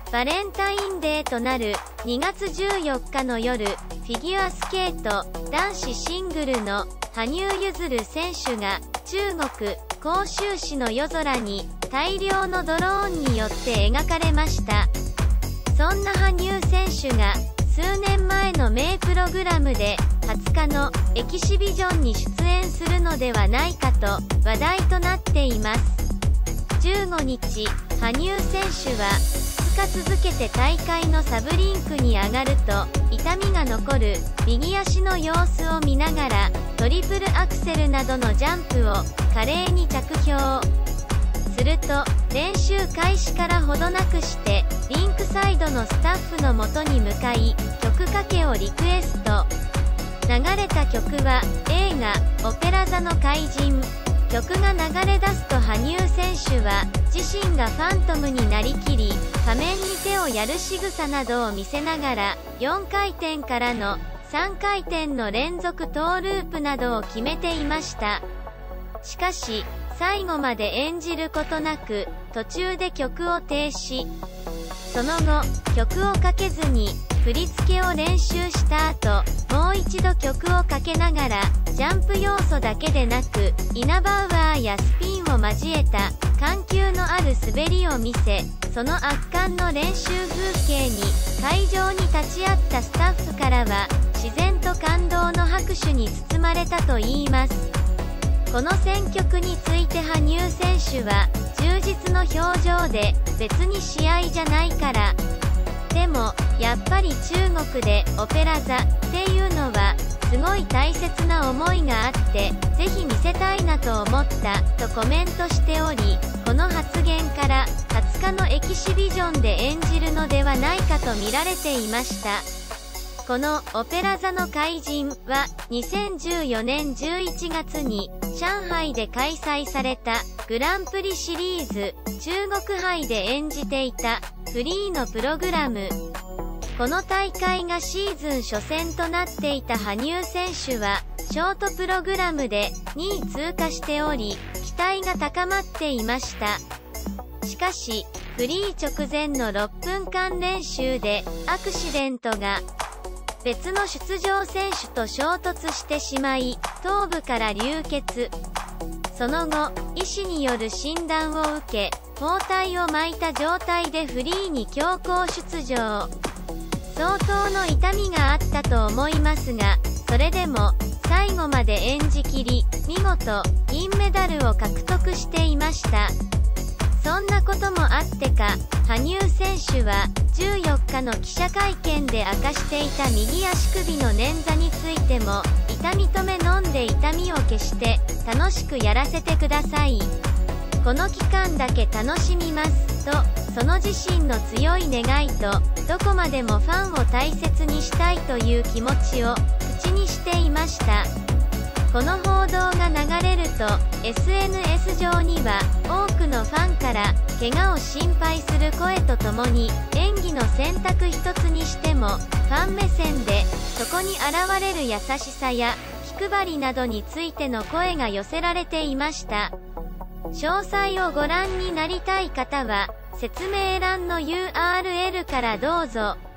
バレンタインデーとなる2月14日の夜、フィギュアスケート男子シングルの羽生結弦選手が中国・広州市の夜空に大量のドローンによって描かれました。そんな羽生選手が数年前の名プログラムで20日のエキシビジョンに出演するのではないかと話題となっています。15日、羽生選手は2日続けて大会のサブリンクに上がると痛みが残る右足の様子を見ながらトリプルアクセルなどのジャンプを華麗に着氷すると、練習開始からほどなくしてリンクサイドのスタッフの元に向かい曲かけをリクエスト。流れた曲は映画「オペラ座の怪人」。曲が流れ出すと羽生選手は自身がファントムになりきり仮面に手をやる仕草などを見せながら4回転からの3回転の連続トーループなどを決めていました。しかし最後まで演じることなく途中で曲を停止。その後曲をかけずに振り付けを練習した後、もう一度曲をかけながらジャンプ要素だけでなくイナバウアーやスピンを交えた緩急のある滑りを見せ、その圧巻の練習風景に会場に立ち会ったスタッフからは自然と感動の拍手に包まれたといいます。この選曲について羽生選手は充実の表情で、別に試合じゃないから、でもやっぱり中国でオペラ座っていうのはすごい大切な思いがあってぜひ見せたいなと思ったとコメントしており、この発言から20日のエキシビジョンで演じるのではないかと見られていました。このオペラ座の怪人は2014年11月に上海で開催されたグランプリシリーズ中国杯で演じていたフリーのプログラム。この大会がシーズン初戦となっていた羽生選手はショートプログラムで2位通過しており、期待が高まっていました。しかしフリー直前の6分間練習でアクシデントが。別の出場選手と衝突してしまい頭部から流血。その後医師による診断を受け包帯を巻いた状態でフリーに強行出場。相当の痛みがあったと思いますが、それでも最後まで演じきり見事銀メダルを獲得していました。そんなこともあってか、羽生選手は14日の記者会見で明かしていた右足首の捻挫についても、痛み止め飲んで痛みを消して楽しくやらせてください。この期間だけ楽しみますと、その自身の強い願いとどこまでもファンを大切にしたいという気持ちを口にしていました。この報道が流れると SNS 上には多くのファンから怪我を心配する声とともに、演技の選択一つにしてもファン目線でそこに現れる優しさや気配りなどについての声が寄せられていました。詳細をご覧になりたい方は説明欄の URL からどうぞ。